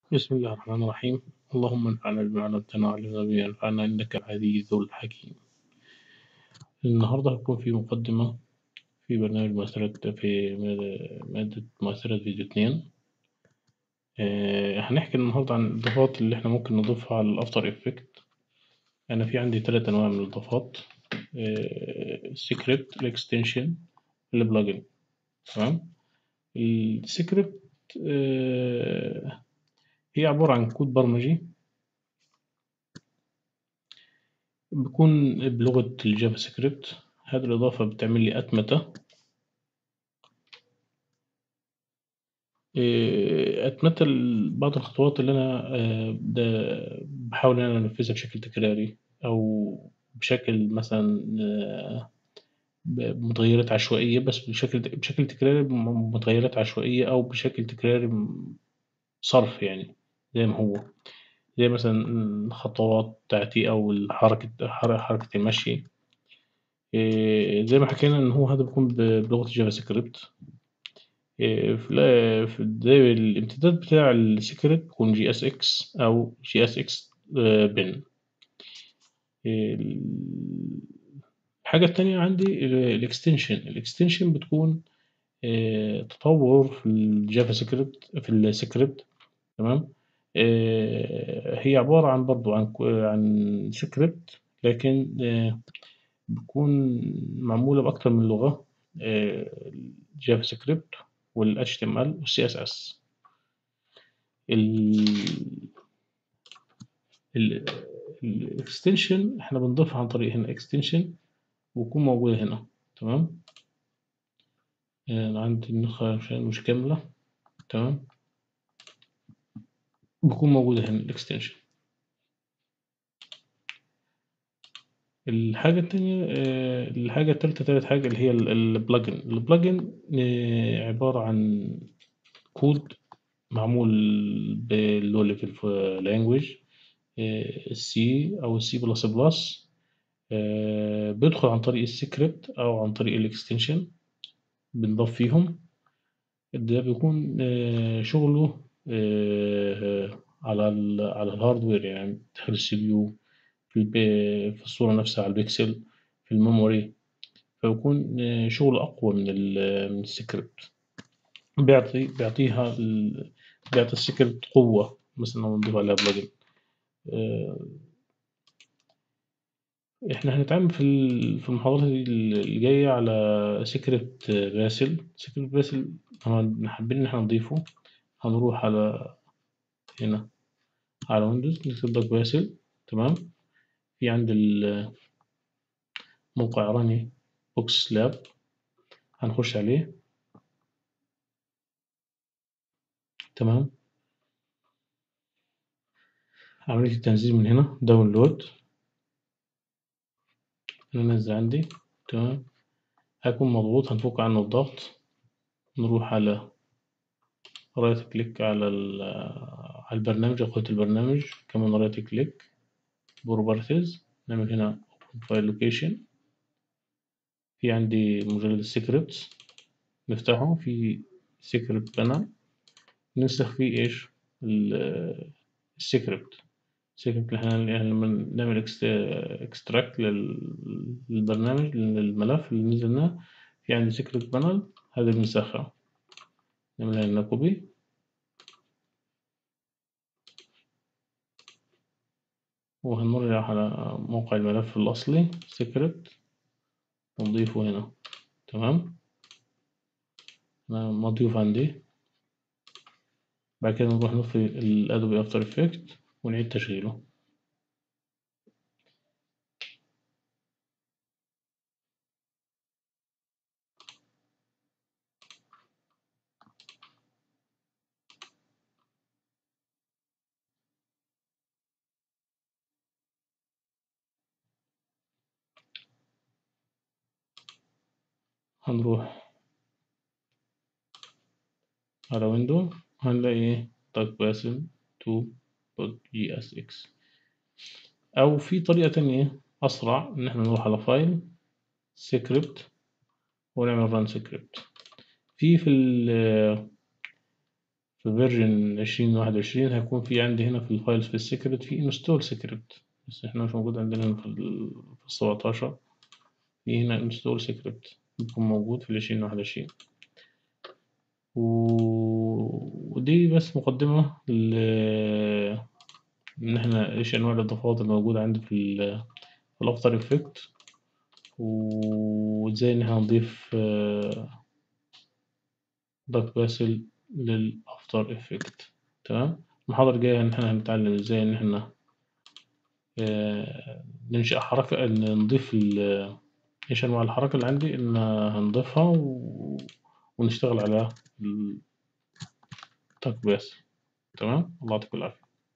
بسم الله الرحمن الرحيم. اللهم انفعنا بما علمتنا وعلمنا بما ينفعنا إنك العزيز الحكيم. النهاردة هتكون في مقدمة في برنامج مادة مؤثرات فيديو 2. هنحكي النهاردة عن الإضافات اللي احنا ممكن نضيفها على الأفتر إفكت. أنا في عندي 3 أنواع من الإضافات: السكريبت، الإكستنشن، البلجن. تمام. السكريبت هي عبارة عن كود برمجي بيكون بلغة الجافا سكريبت. هذه الإضافة بتعمل لي أتمتى بعض الخطوات اللي أنا بحاول إن أنا أنفذها بشكل تكراري أو بشكل مثلا بمتغيرات عشوائية، بس بشكل تكراري بمتغيرات عشوائية أو بشكل تكراري صرف يعني زي ما هو، زي مثلا الخطوات بتاعتي أو حركة المشي. زي ما حكينا إن هو هذا بيكون بلغة الجافا سكريبت. زي الامتداد بتاع السكريبت بيكون جي اس اكس او جي اس اكس بن. الحاجة التانية عندي الاكستنشن بتكون تطور في الجافا سكريبت في السكريبت. تمام. هي عبارة عن برضو عن سكريبت، لكن بتكون معمولة بأكتر من لغة: جافا سكريبت وال HTML وال CSS. الاكستنشن احنا بنضيفها عن طريق هنا اكستنشن ويكون موجودة هنا. تمام. أنا عندي النسخة عشان مش كاملة. تمام. بيكون موجودة هنا الاكستنشن. الحاجة التانية الحاجة التالتة، تالت حاجة اللي هي البلجن عبارة عن كود معمول باللو ليفل لانجويج السي أو السي بلس بلس. بيدخل عن طريق السكريبت أو عن طريق الاكستنشن بنضاف فيهم. ده بيكون شغله على الهاردوير، يعني داخل السي بي يو، في الصورة نفسها على البيكسل، في الميموري. فيكون شغله أقوى من السكريبت. بيعطي السكريبت قوة مثلا لما نضيف عليها بلجن. احنا هنتعامل في المحاضرات اللي جاية على سكريبت باسل. حابين ان احنا نضيفه. هنروح هنا على ويندوز، نكتب باك باسل. تمام. في عند الموقع راني بوكس لاب، هنخش عليه. تمام. عملية التنزيل من هنا داونلود، ننزل عندي. تمام. هيكون مضغوط، هنفك عنه الضغط. نروح على رايت كليك على البرنامج، أخوة البرنامج، كمان رايت كليك بروبرتيز، نعمل هنا فايل لوكيشن. في عندي مجلد السكريبت، نفتحه في سكريبت بانل، ننسخ فيه ايش السكريبت. السكريبت اللي احنا يعني لما نعمل اكستراكت للبرنامج، للملف اللي نزلناه. في عندي سكريبت بانل، هذا بنسخها، نعمل لنا كوبي. وهنرجع على موقع الملف الأصلي سكريبت ونضيفه هنا. تمام. أنا مضيوف عندي. بعد كده نروح نطفي الأدوبي أفتر إفكت ونعيد تشغيله. هنروح على ويندو، هنلاقي إيه تاك باسل 2.jsx. أو في طريقة تانية أسرع، إن إحنا نروح على فايل سكريبت ونعمل ران سكريبت. في في فيرجن 2021 هيكون في عندي هنا في الفايل في السكريبت في انستول سكريبت، بس احنا مش موجود عندنا هنا في 17. في هنا انستول سكريبت بيكون موجود في 2021. ودي بس مقدمة إن إحنا إيش أنواع الإضافات الموجودة عندي في الأفتر إفكت، وإزاي إن إحنا نضيف دارك باسل للأفتر إفكت. تمام. المحاضرة الجاية إن إحنا هنتعلم إزاي إن إحنا ننشئ حركة، إن نضيف إيش أنواع الحركة اللي عندي إن هنضيفها ونشتغل على الدارك باسل. تمام. الله يعطيكم العافية.